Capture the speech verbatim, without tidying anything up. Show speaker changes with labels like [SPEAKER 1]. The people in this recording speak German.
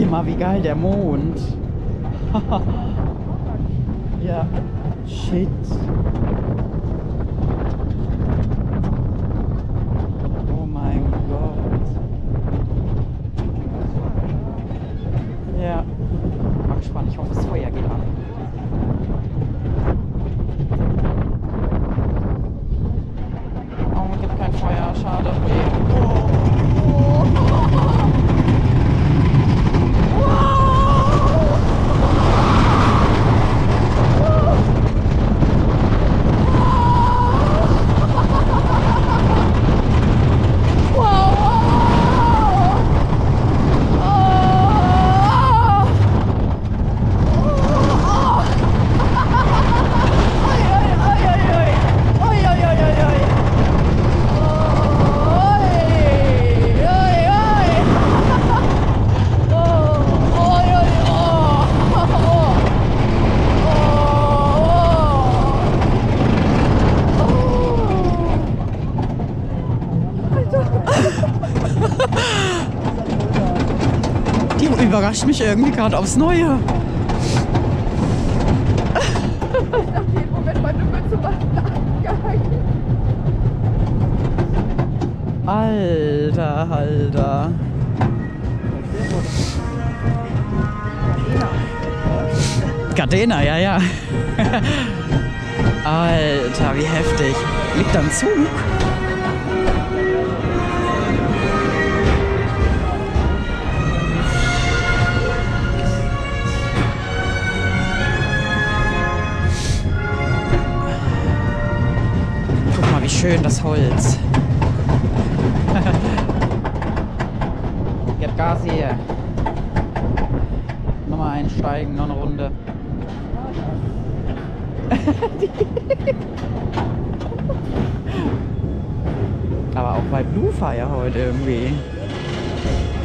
[SPEAKER 1] mal, wie geil der Mond. Ja. Shit. Oh mein Gott. Ja. Mal gespannt. Ich hoffe, das Feuer geht an. Oh, es gibt kein Feuer. Schade. Oh. Die überrascht mich irgendwie gerade aufs Neue. Alter, Alter. Gardena, ja, ja. Alter, wie heftig. Liegt da ein Zug? Guck mal, wie schön das Holz. Gib Gas hier. Nochmal einsteigen, noch eine Runde. Aber auch bei Blue Fire heute irgendwie.